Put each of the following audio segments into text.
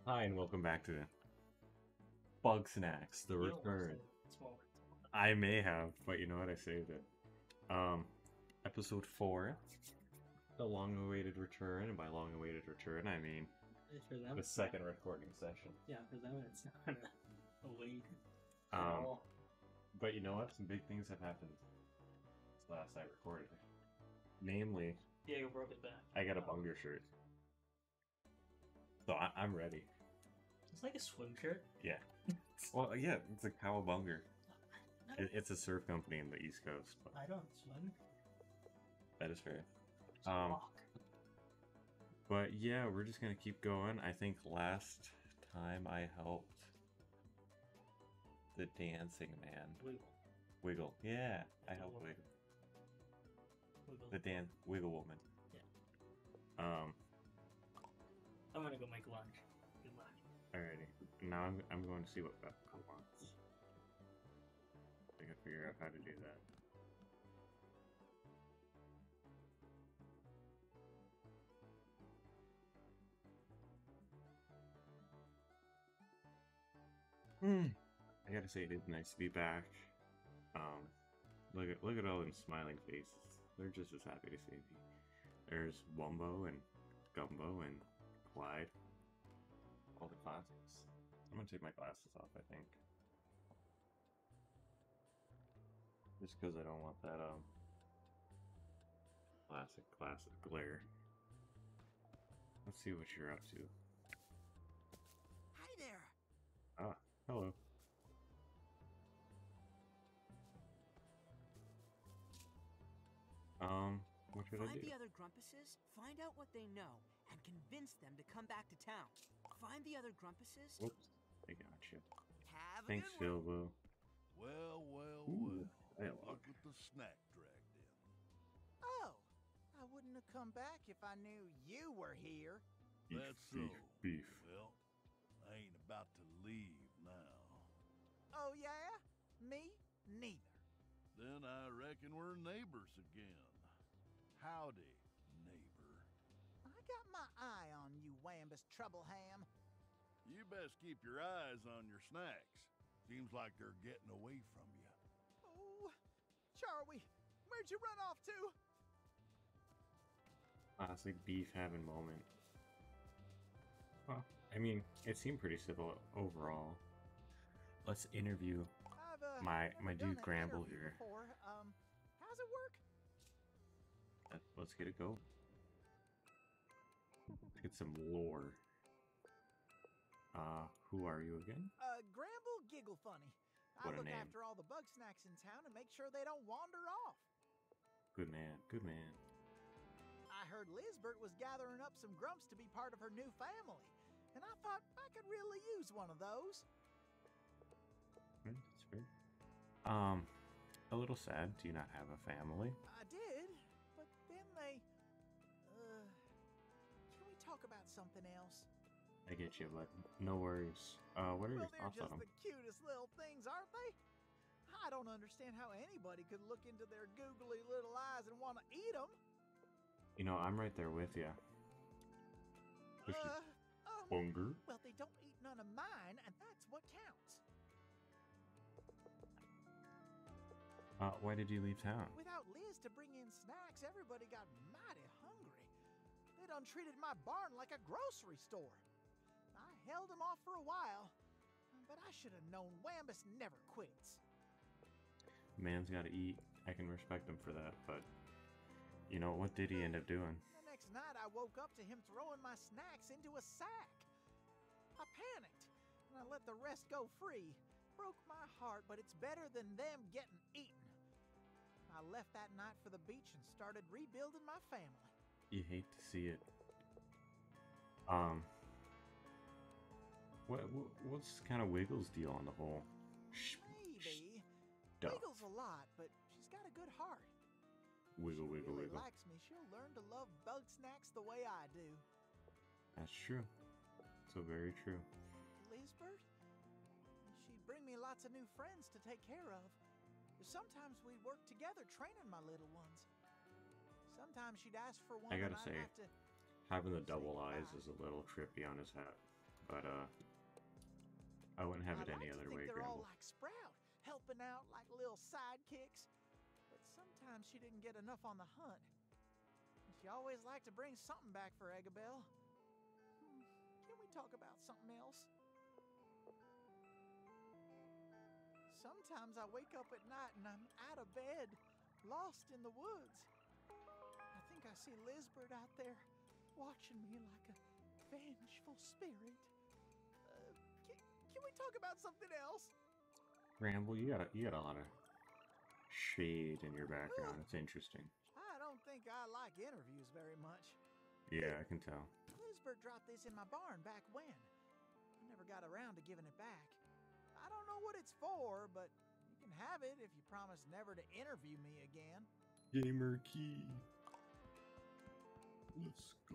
Hi, and welcome back to Bug Snacks, the You don't want to say return. it. Small. I may have, but you know what? I saved it. Um, Episode 4, the long-awaited return, and by long-awaited return, I mean For them, the second recording session. yeah, for them, it's not a wait at Um, all. but you know what? Some big things have happened since last I recorded. Namely, Diego broke his back. I got a Bunger shirt, so I'm ready. It's like a swim shirt. Yeah. Well, yeah, it's a Cowabunga. It's a surf company in the East Coast, but I don't swim. that is fair. Just Um, walk. But yeah, we're just gonna keep going. I think last time I helped the dancing man. Wiggle. Wiggle. Yeah, I helped Wiggle. Wiggle. The Wiggle woman. Yeah. Um, I'm gonna go make lunch. Good luck. alrighty. Now I'm going to see what Bethel wants. I can figure out how to do that. I gotta say, it is nice to be back. Um, look at all them smiling faces. They're just as happy to see me. There's Wumbo and Gumbo and Clyde. All the classics. I'm gonna take my glasses off, I think. Just because I don't want that classic glare. Let's see what you're up to. Hi there. Ah, hello. What should I Find do? the other Grumpuses, find out what they know, and convince them to come back to town. Find the other Grumpuses. Whoops, I got you. Have a Thanks, good one. Philbo. Well, Ooh, well. dialogue. Look at the snack dragged in. Oh, I wouldn't have come back if I knew you were here. That's so. Beef. Well, I ain't about to leave now. Oh, yeah? Me? Neither. Then I reckon we're neighbors again. Howdy, neighbor. I got my eye on you, Wambus Troubleham. You best keep your eyes on your snacks. Seems like they're getting away from you. Oh, Charlie, where'd you run off to? Honestly, beef having moment. Well, I mean, it seemed pretty civil overall. Let's interview I've my never dude done an Gramble interview here. before. How's it work? Let's get it going. Let's get some lore. Who are you again? Gramble Giggle Funny. I What a look name. after all the bug snacks in town and make sure they don't wander off. Good man, good man. I heard Lizbert was gathering up some grumps to be part of her new family, and I thought I could really use one of those. That's fair. A little sad. Do you not have a family? I did, but then they... Can we talk about something else? I get you, but no worries. What are your Well, they're thoughts on just them? the cutest little things, aren't they? I don't understand how anybody could look into their googly little eyes and want to eat them. You know, I'm right there with you. Hunger? Well, they don't eat none of mine, and that's what counts. Why did you leave town? Without Liz to bring in snacks, everybody got mighty hungry. They done treated my barn like a grocery store. I held them off for a while, but I should have known Wambus never quits. Man's gotta eat. I can respect him for that, but... You know, what did he end up doing? The next night, I woke up to him throwing my snacks into a sack. I panicked, and I let the rest go free. Broke my heart, but it's better than them getting eaten. I left that night for the beach and started rebuilding my family. You hate to see it. What's kind of Wiggles' deal on the whole? Maybe. Duh. Wiggles a lot, but she's got a good heart. Wiggle, She wiggle, really wiggle. likes me. She'll learn to love bug snacks the way I do. That's true. So very true. Lizbert? She'd bring me lots of new friends to take care of. Sometimes we'd work together training my little ones. Sometimes she'd ask for one I gotta and I'd say, have to... having the Say double eyes goodbye. is a little trippy on his hat, but I wouldn't have I it any like to other think way, they're all Gramble. like Sprout, helping out like little sidekicks. But sometimes she didn't get enough on the hunt. And she always liked to bring something back for Eggabell. Can we talk about something else? Sometimes I wake up at night and I'm out of bed, lost in the woods. I think I see Lizbert out there watching me like a vengeful spirit. Can we talk about something else? Gramble, you got a lot of shade in your background. It's interesting. I don't think I like interviews very much. Yeah, I can tell. Lizbert dropped this in my barn back when. I never got around to giving it back. I don't know what it's for, but you can have it if you promise never to interview me again. Gamer key. Let's go.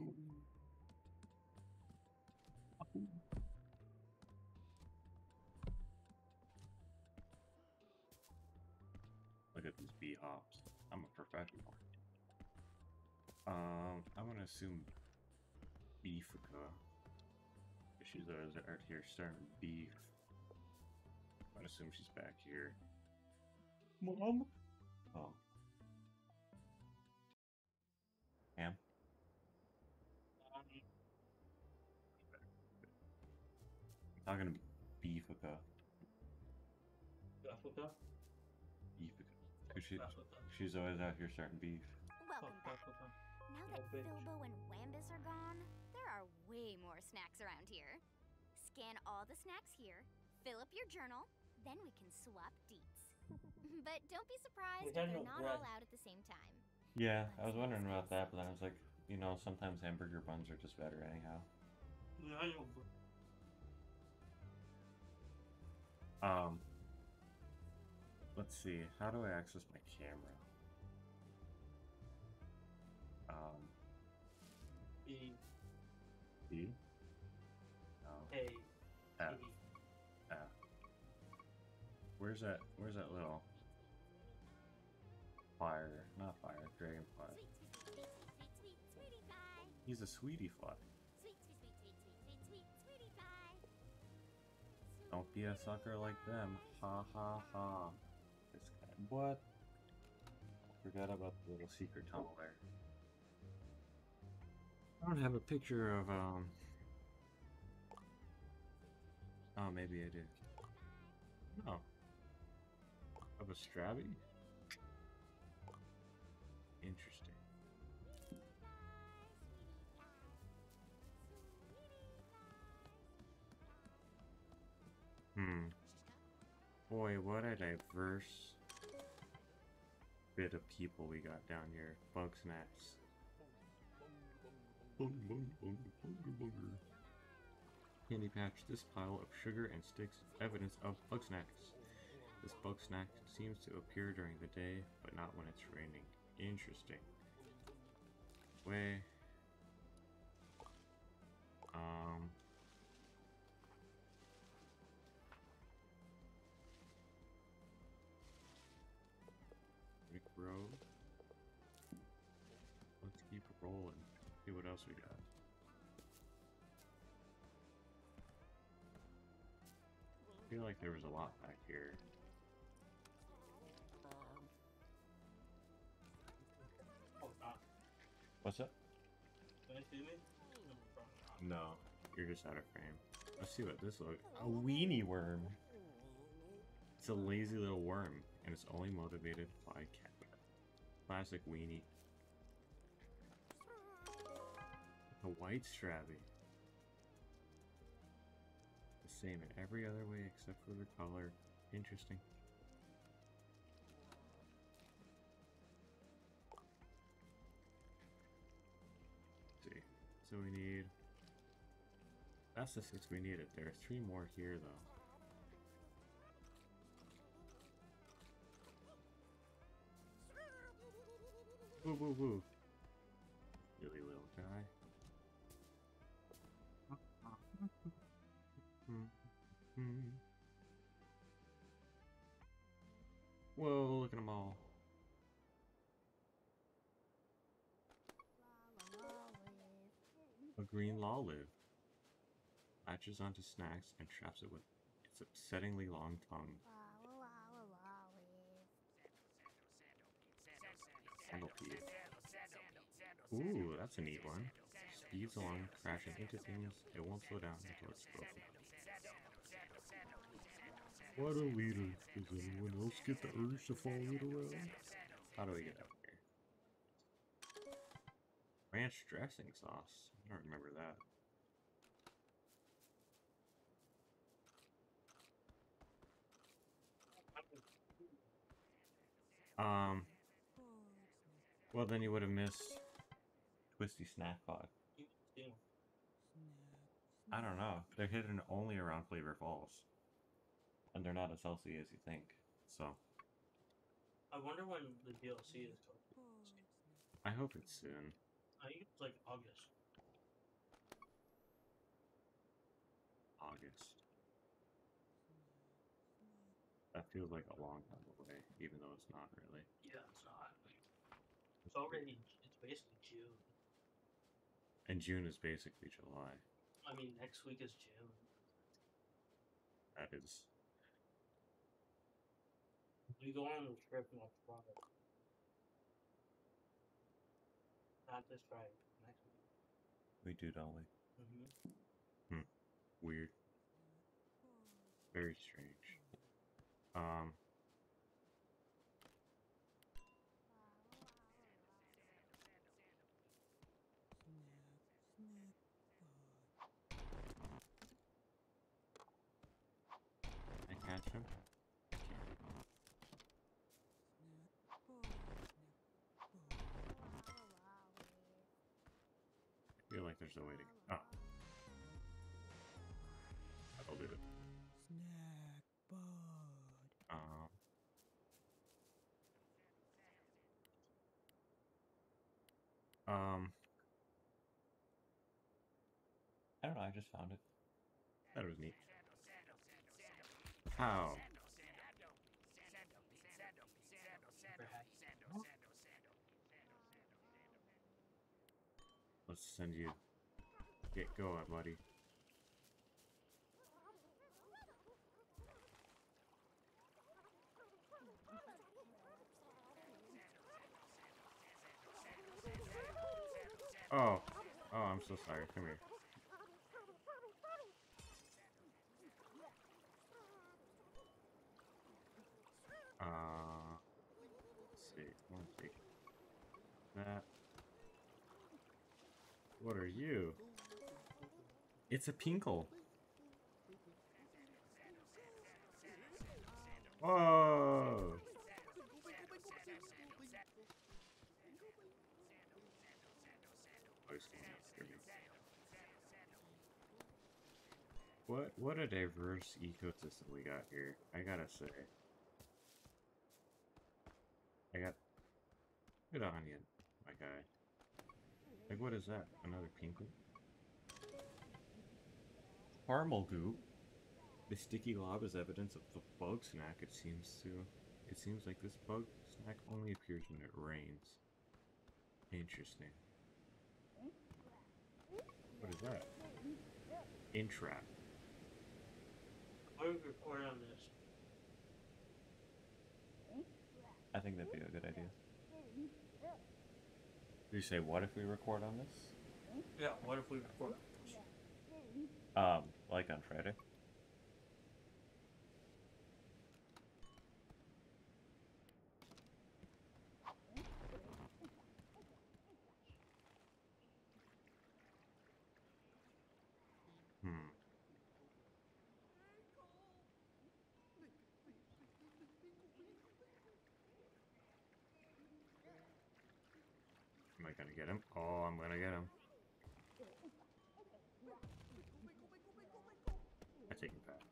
Look at these bee hops. I'm a professional. I'm gonna assume Beefica. She's out here starting beef. I'm gonna assume she's back here. Mom? Oh. Ham? I'm talking to Beefica. Africa? Beefica. 'Cause Africa. she's always out here starting beef. Welcome back. Africa. Now Yeah, that bitch. Bilbo and Wambus are gone, there are way more snacks around here. Scan all the snacks here, fill up your journal, then we can swap deets. But don't be surprised if had they're no not bread. all out at the same time. Yeah, I was wondering about that, but then I was like, you know, sometimes hamburger buns are just better anyhow. Yeah, I know. Let's see. How do I access my camera? E E? No. A F. E. F. Where's that little fire? Not fire, dragonfly. Sweetie pie. He's a sweetie fly. Sweetie pie. Don't be a sucker like them. Ha ha ha. This guy. What? Forgot about the little secret tunnel there. I don't have a picture of, oh, maybe I do. No. Of a Strabby? Interesting. Boy, what a diverse bit of people we got down here. Bug snacks. Candy Patch. This pile of sugar and sticks is evidence of bug snacks. This bug snack seems to appear during the day, but not when it's raining. Interesting. Way. Rick Road. Let's keep rolling. See what else we got. I feel like there was a lot back here. Oh, God. What's up? Can you see me? No, you're just out of frame. Let's see what this looks. A weenie worm. It's a lazy little worm, and it's only motivated by cat. Classic weenie. A white Strabby. The same in every other way except for the color. Interesting. Let's see. So we need... That's the 6 we needed. There are 3 more here, though. Woo woo woo. Silly little guy. Whoa, look at them all. A green law live. latches onto snacks and traps it with its upsettingly long tongue. Sandalpede. Ooh, that's a neat one. Speeds along, crashing into things. It won't slow down until it's broken. What a leader. Does anyone else get the urge to follow it around? How do we get out here? Ranch dressing sauce. I don't remember that. Well, then you would have missed Twisty Snack Pod. I don't know. They're hidden only around Flavor Falls. And they're not as healthy as you think. So. I wonder when the DLC is coming. I hope it's soon. I think it's like August. August. That feels like a long time away, even though it's not really. Yeah, it's not. It's already, it's basically June. And June is basically July. I mean, next week is June. That is. We go on a trip next Friday. Not this Friday, next week. We do, don't we? Mm-hmm. Weird. Very strange. Can I catch him? I feel like there's a way to. Oh. That'll do it. Snack bud. I don't know, I just found it. That was neat. How? Let's send you. Get going, buddy. Oh. Oh, I'm so sorry. Come here. Let's see. One take that. What are you? It's a Pinkle. Whoa! What a diverse ecosystem we got here. I gotta say. I got good on you, my guy. Like, what is that? Another Pinkle? Caramel goop. The sticky lob is evidence of the bug snack. It seems like this bug snack only appears when it rains. Interesting. What is that? Entrap. Why would we record on this? I think that'd be a good idea. You say, what if we record on this? Yeah, what if we record on this? Like on Friday? Am I gonna get him? Oh, I'm gonna get him. I take it back.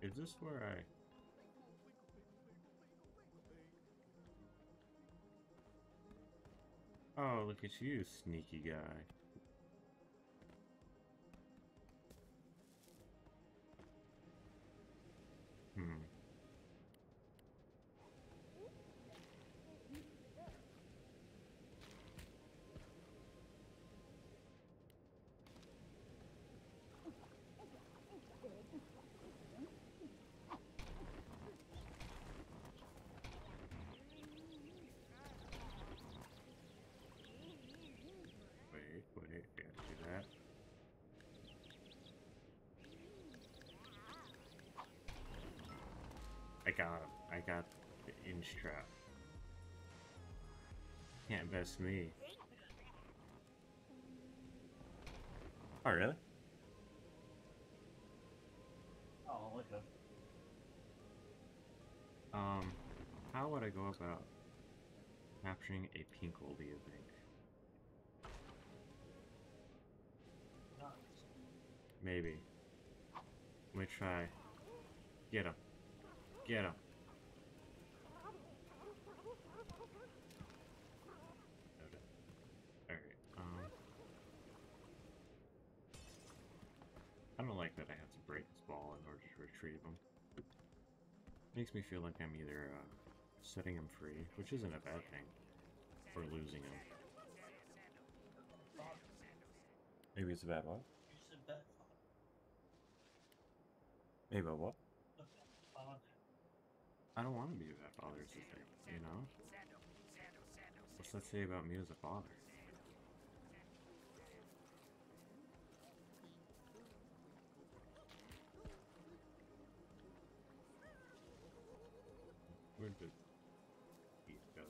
Is this where I... Oh, look at you, sneaky guy. Hmm. Wait, we gotta do that. I got him. I got the inch trap. Can't best me. Oh, really? Oh, look up. How would I go about capturing a pinkle, do you think? Maybe. Let me try. Get him. Get him. Alright, I don't like that I have to break this ball in order to retrieve him. Makes me feel like I'm either, setting him free, which isn't a bad thing, or losing him. Maybe it's a bad what? You're just a bad Maybe a what? father. I don't want to be a bad father, is the thing, you know? What's that say about me as a father? Where'd the heat go?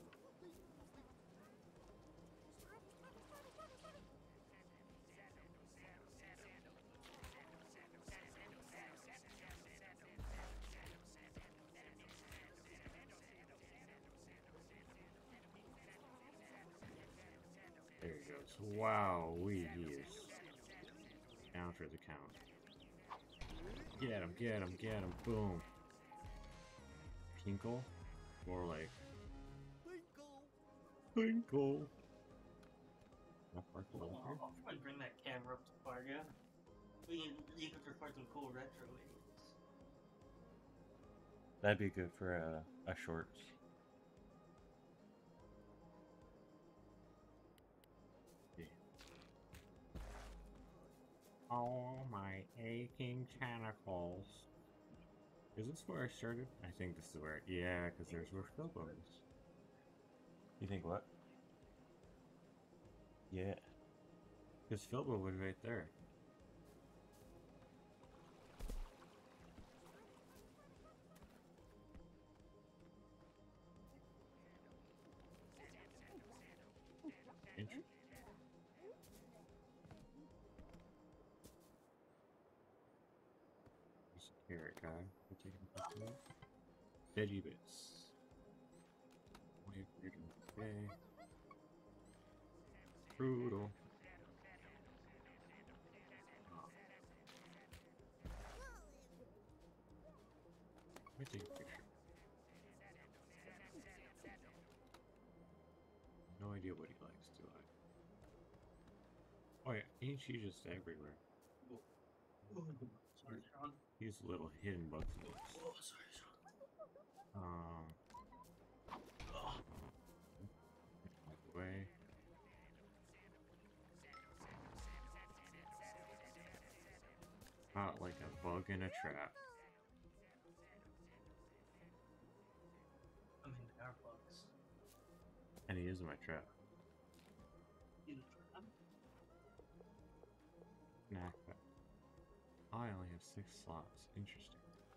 There he goes. Wow, he is down for the count. Get him, get him, get him, boom. Pinkle? More like Pinkle. I'll probably bring that camera up to Fargo. You could record some cool retro videos. That'd be good for a shorts. Yeah. Oh, my aching tentacles. Is this where I started? I think this is where... Yeah, because there's where Philbo is. You think what? Yeah. Because Philbo was right there. Interesting. There's a carrot guy. We'll take him back to that. Veggie bits. Wait for it to okay. Brutal. Let me take a picture. No idea what he likes, do I? Oh yeah, ain't she just everywhere? Sorry, Sean. These little hidden bugs. Oh, sorry, Sean. Out the way. Caught like a bug in a trap. I mean, they are bugs. And he is in my trap. You know, trap? Nah, but I only have 6 slots. Interesting.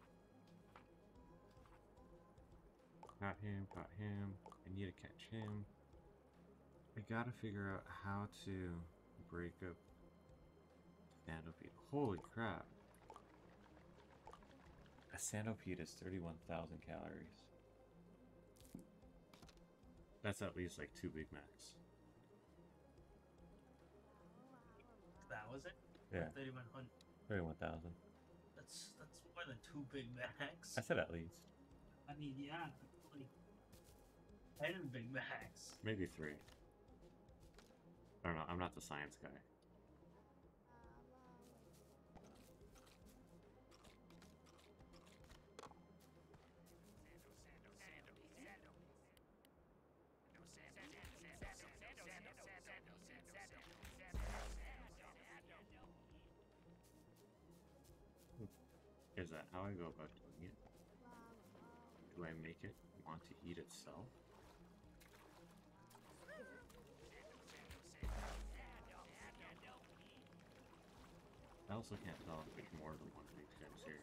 Got him, got him. I need to catch him. I gotta figure out how to break up Sandopede. Holy crap. A Sandopede is 31,000 calories. That's at least like 2 Big Macs. That was it? Yeah. 3100. 31,000. That's That's more than 2 Big Macs. I said at least. I mean, yeah, like 10 Big Macs. Maybe 3. I don't know. I'm not the science guy. Is that how I go about doing it? Do I make it want to eat itself? I also can't tell if there's more than one of these guys here.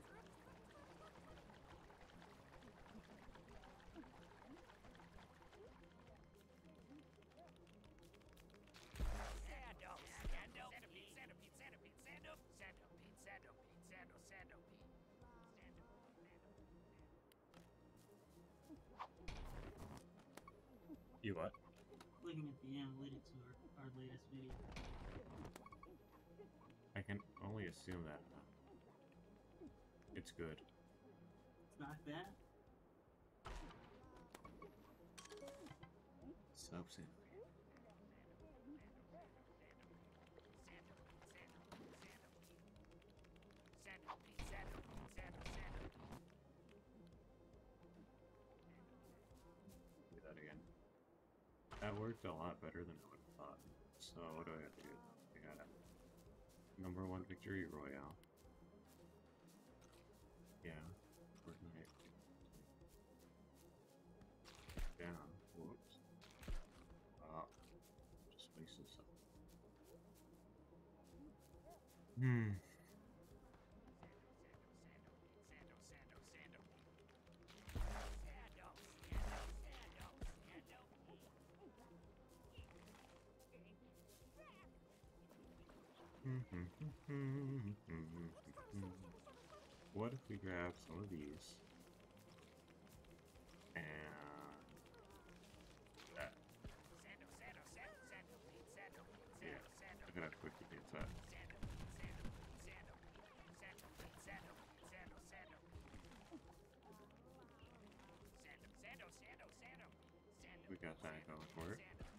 You what? Looking at the analytics of our latest video. I can only assume that it's good. It's not bad. Substance. Do that again. That worked a lot better than I would have thought. So what do I have to do? I gotta #1 victory royale. Yeah. Where's my down? Whoops. Just wasted stuff. What if we grab some of these and that? Yeah, look at how quick he gets that. We got that going for it.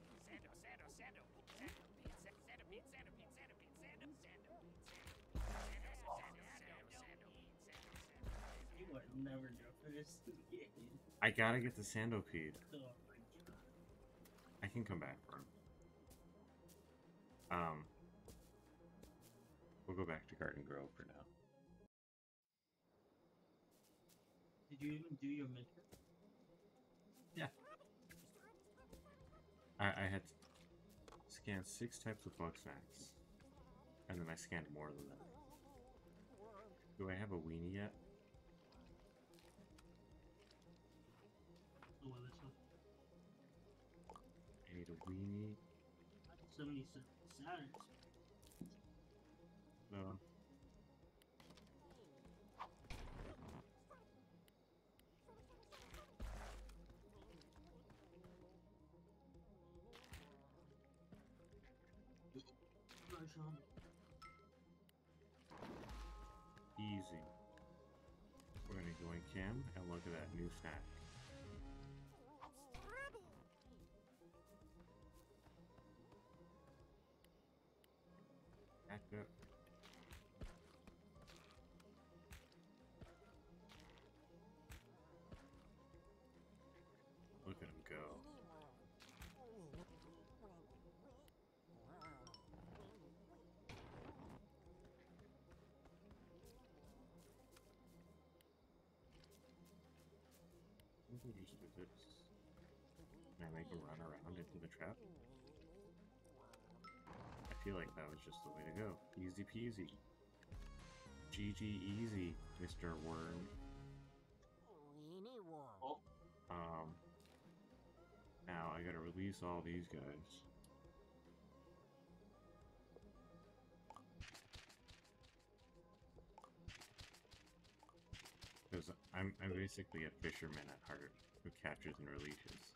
You would never go for this game. I gotta get the Sandopede. Oh my god. I can come back for him. We'll go back to Garden Grove for now. Did you even do your mission? Yeah. I had scanned 6 types of bug snacks. And then I scanned more than that. Do I have a weenie yet? Oh, well, this one. I need a weenie. 77 Saturns. No. Rush on. Easy. We're gonna go in cam and look at that new snack. Back up. Look at him go. Maybe we just do this. Can I make him run around into the trap? I feel like that was just the way to go. Easy peasy. GG easy, Mr. Worm. Oh, Now I gotta release all these guys. Because I'm basically a fisherman at heart who catches and releases.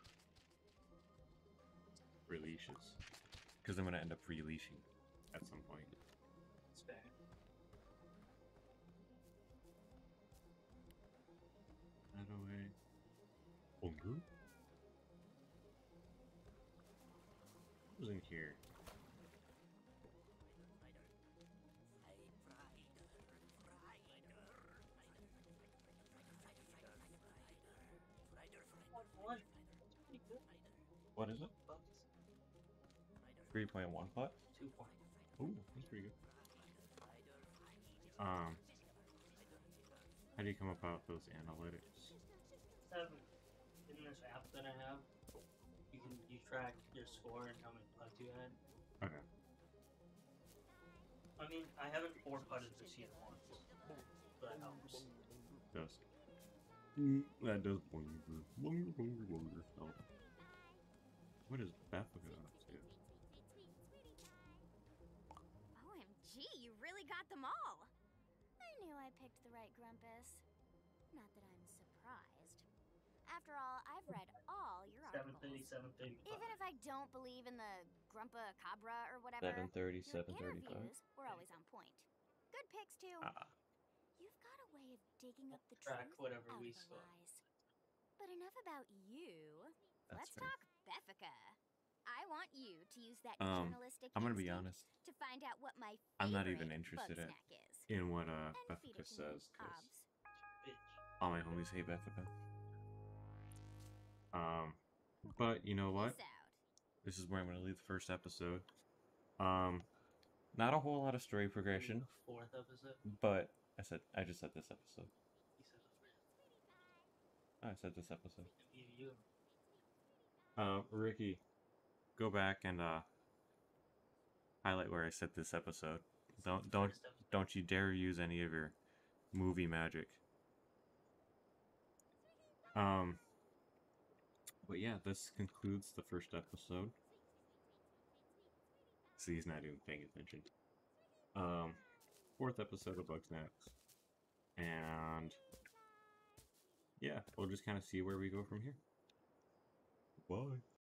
Because I'm gonna end up releasing at some point. it's fair. was in here? One. Pretty good. What is it? Bucks. 3.1 what? 2 point. Ooh, that's pretty good. How do you come about those analytics? In this app that I have, you track your score and how many putts you had. Okay. I mean, I haven't 4 putted this year once, but that helps. Does. That does wonder. Oh. What is Beffica up to? OMG, you really got them all! I knew I picked the right Grumpus. Not that I'm surprised. After all, I've read all your 730, articles. 735. Even if I don't believe in the Grumpa Cabra or whatever, 730, your 735. interviews were always on point. Good picks, too. You've got a way of digging up the Track truth whatever out we of the saw. lies. But enough about you. That's Let's fair. talk Beffica. I want you to use that Um, journalistic I'm gonna be instinct honest. to find out what my I'm not even favorite interested bug in- snack is. In what And feed Beffica it to me, says, because Obs. Bitch. all my homies hate Beffica. But you know what? Peace out. This is where I'm gonna leave the first episode. Not a whole lot of story progression, The 4th episode. but I just said this episode. You said the 3rd. I said this episode. You. Ricky, go back and highlight where I said this episode. Don't you dare use any of your movie magic. But yeah, this concludes the first episode. See, he's not even paying attention. 4th episode of Bugsnax. And yeah, we'll just kind of see where we go from here. Bye.